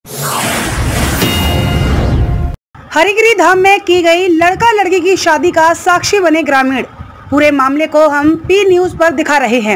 हरिगिरी धाम में की गई लड़का लड़की की शादी का साक्षी बने ग्रामीण। पूरे मामले को हम पी न्यूज पर दिखा रहे हैं।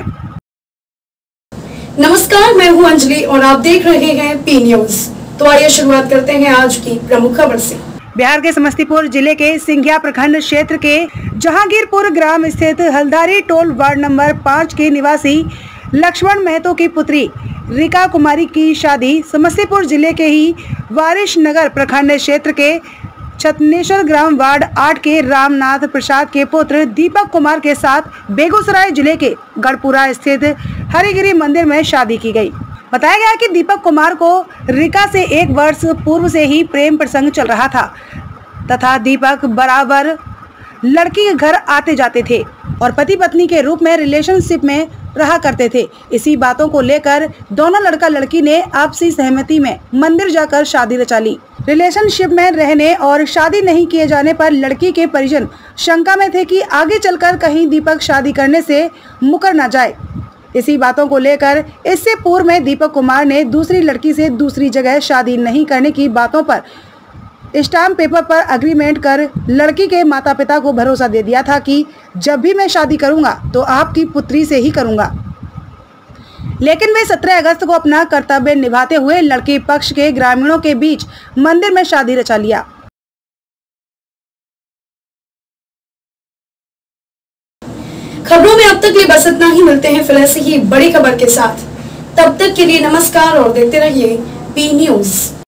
नमस्कार, मैं हूं अंजलि और आप देख रहे हैं पी न्यूज। तो आइए शुरुआत करते हैं आज की प्रमुख खबर से। बिहार के समस्तीपुर जिले के सिंघिया प्रखंड क्षेत्र के जहांगीरपुर ग्राम स्थित हल्दारी टोल वार्ड नंबर 5 के निवासी लक्ष्मण महतो की पुत्री रिका कुमारी की शादी समस्तीपुर जिले के ही वारिश नगर प्रखंड क्षेत्र के छतनेश्वर ग्राम वार्ड 8 के रामनाथ प्रसाद के पुत्र दीपक कुमार के साथ बेगूसराय जिले के गढ़पुरा स्थित हरिगिरी मंदिर में शादी की गई। बताया गया कि दीपक कुमार को रिका से 1 वर्ष पूर्व से ही प्रेम प्रसंग चल रहा था तथा दीपक बराबर लड़की के घर आते जाते थे और पति पत्नी के रूप में रिलेशनशिप में रहा करते थे। इसी बातों को लेकर दोनों लड़का लड़की ने आपसी सहमति में मंदिर जाकर शादी रचा ली। रिलेशनशिप में रहने और शादी नहीं किए जाने पर लड़की के परिजन शंका में थे कि आगे चलकर कहीं दीपक शादी करने से मुकर न जाए। इसी बातों को लेकर इससे पूर्व में दीपक कुमार ने दूसरी लड़की से दूसरी जगह शादी नहीं करने की बातों पर स्टाम्प पेपर पर एग्रीमेंट कर लड़की के माता पिता को भरोसा दे दिया था कि जब भी मैं शादी करूंगा तो आपकी पुत्री से ही करूंगा। लेकिन वे 17 अगस्त को अपना कर्तव्य निभाते हुए लड़की पक्ष के ग्रामीणों के बीच मंदिर में शादी रचा लिया। खबरों में अब तक ये बस इतना ही। मिलते हैं फिर ऐसी ही बड़ी खबर के साथ। तब तक के लिए नमस्कार और देखते रहिए पी न्यूज।